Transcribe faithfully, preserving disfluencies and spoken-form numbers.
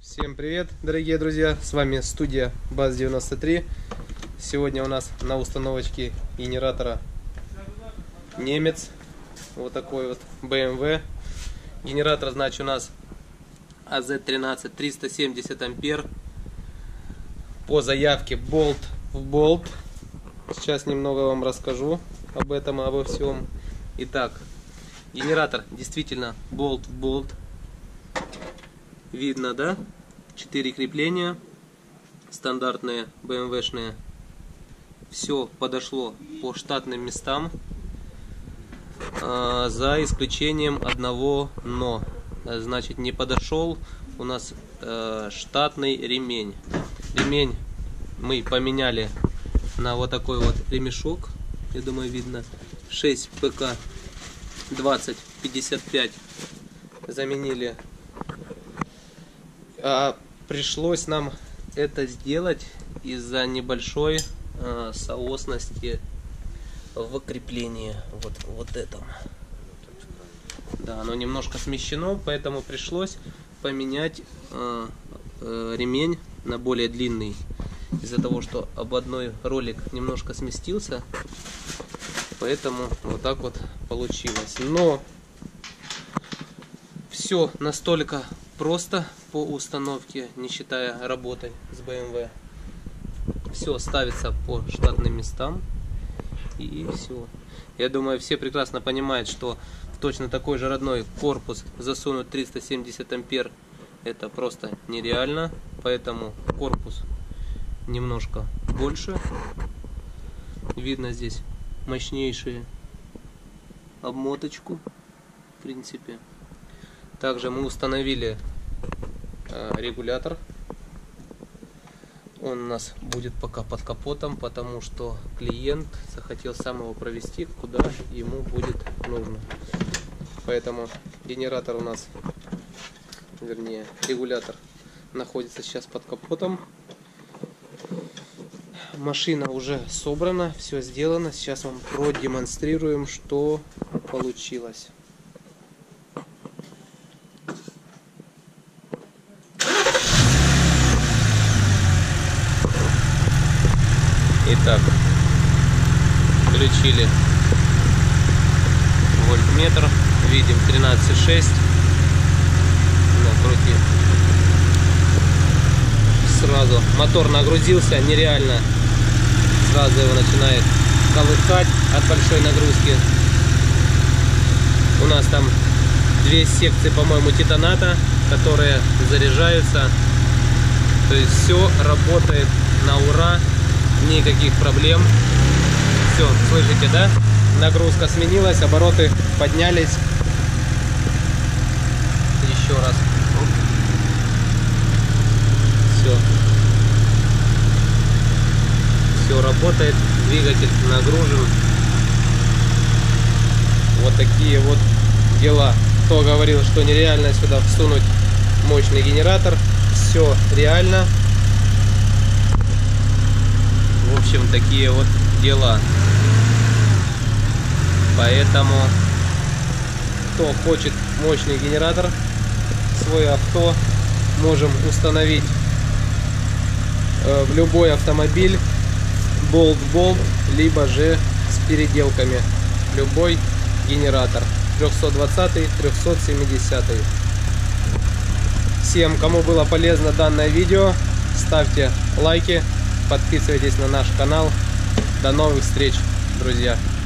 Всем привет, дорогие друзья, с вами студия БАЗ девяносто три. Сегодня у нас на установочке генератора немец, вот такой вот бэ эм вэ. Генератор, значит, у нас а зет тринадцать триста семьдесят ампер по заявке болт в болт. Сейчас немного вам расскажу об этом, обо всем. Итак, генератор действительно болт в болт. Видно, да? Четыре крепления стандартные бэ эм вэ-шные. Все подошло по штатным местам, а, за исключением одного но. Значит, не подошел у нас а, штатный ремень. Ремень мы поменяли на вот такой вот ремешок. Я думаю, видно. шесть пэ ка двадцать пятьдесят пять заменили. А пришлось нам это сделать из-за небольшой э, соосности в креплении. Вот, вот этом. Да, оно немножко смещено, поэтому пришлось поменять э, э, ремень на более длинный. Из-за того, что ободной ролик немножко сместился, поэтому вот так вот получилось. Но все настолько просто по установке, не считая работы с бэ эм вэ. Все ставится по штатным местам и все. Я думаю, все прекрасно понимают, что в точно такой же родной корпус засунуть триста семьдесят ампер это просто нереально, поэтому корпус немножко больше. Видно здесь мощнейшие обмоточку, в принципе. Также мы установили э, регулятор. Он у нас будет пока под капотом, потому что клиент захотел сам его провести, куда ему будет нужно. Поэтому генератор у нас, вернее, регулятор находится сейчас под капотом. Машина уже собрана, все сделано. Сейчас вам продемонстрируем, что получилось. Итак, включили вольтметр, видим тринадцать шесть, накрутим. Сразу мотор нагрузился, нереально, сразу его начинает колыхать от большой нагрузки. У нас там две секции, по-моему, титаната, которые заряжаются. То есть все работает на ура. Никаких проблем. Все, слышите, да? Нагрузка сменилась, обороты поднялись. Еще раз. Все. Все работает. Двигатель нагружен. Вот такие вот дела. Кто говорил, что нереально сюда всунуть мощный генератор? Все реально. В общем, такие вот дела. Поэтому, кто хочет мощный генератор, свой авто можем установить в любой автомобиль болт в болт, либо же с переделками. Любой генератор. триста двадцатый, триста семидесятый. Всем, кому было полезно данное видео, ставьте лайки. Подписывайтесь на наш канал. До новых встреч, друзья!